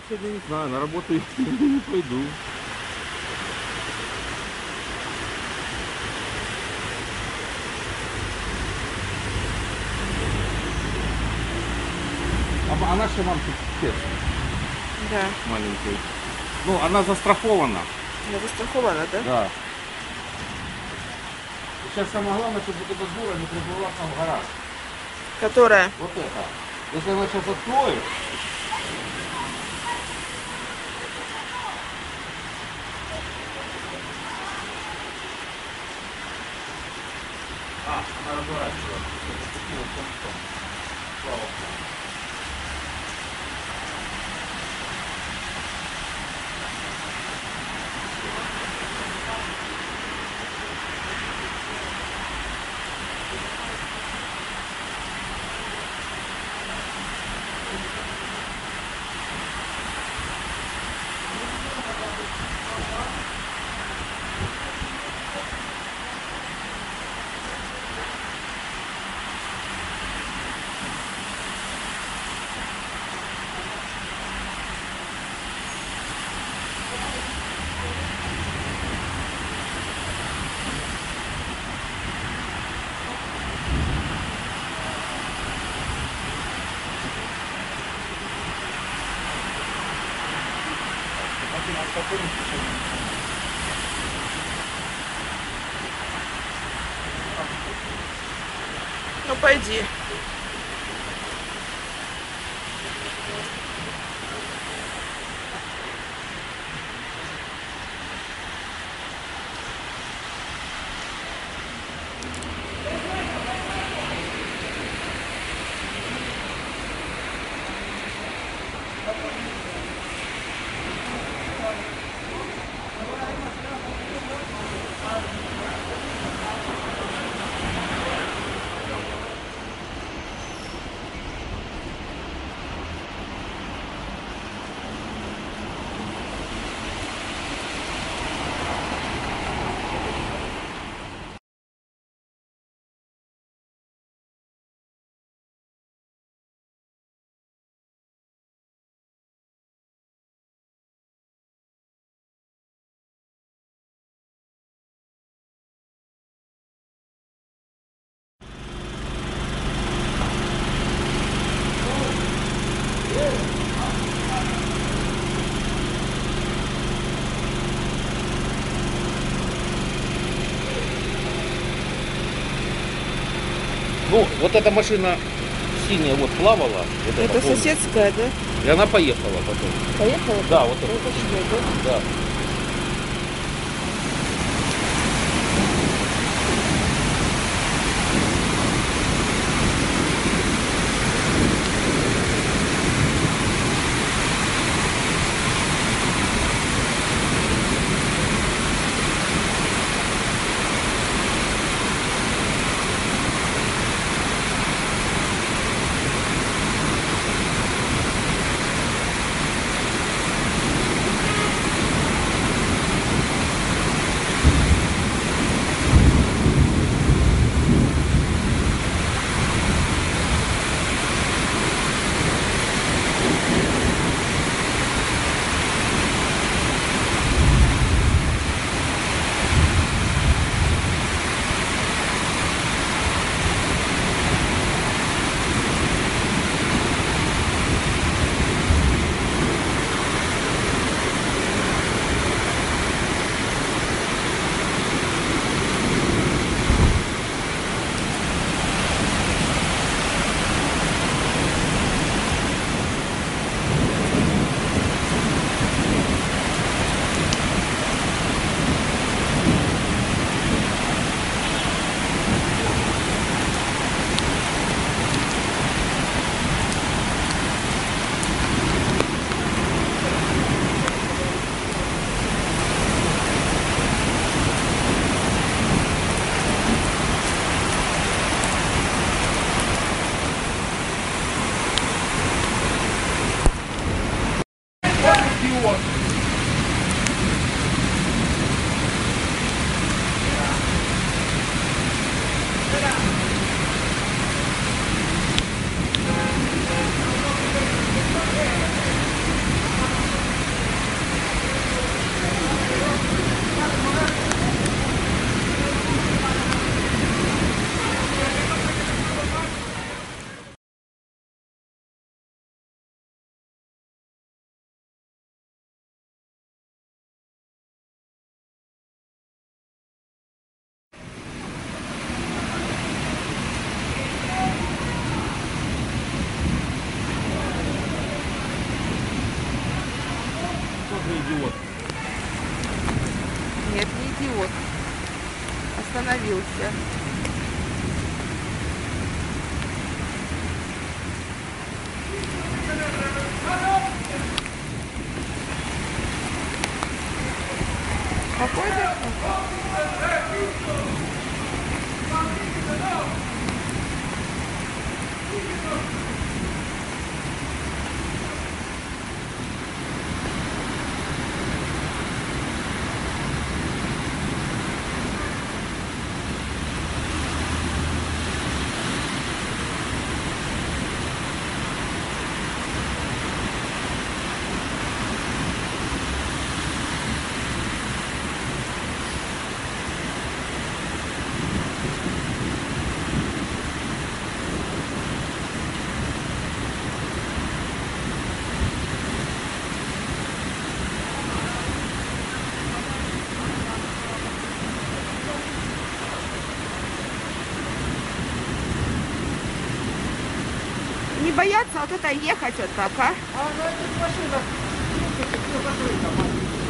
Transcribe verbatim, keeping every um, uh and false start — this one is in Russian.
сегодня не знаю, на работу не пойду. А она же нам тут Да. маленький. Ну, она застрахована. Она застрахована, да? Да. Сейчас самое главное, чтобы вот эта дура не прибыла к нам в гараж. Которая? Вот это. Если она сейчас откроет. А, она разворачивается. Слава Богу. Ну пойди. Ну, вот эта машина синяя вот плавала. Вот Это помню. соседская, да? И она поехала потом. Поехала? Да, вот это. это. Это да? Да. тоже идиот. Нет, не идиот. Остановился. Какой ты? Не бояться вот это ехать вот так, а? А, ну это машина. Ну, закрыта,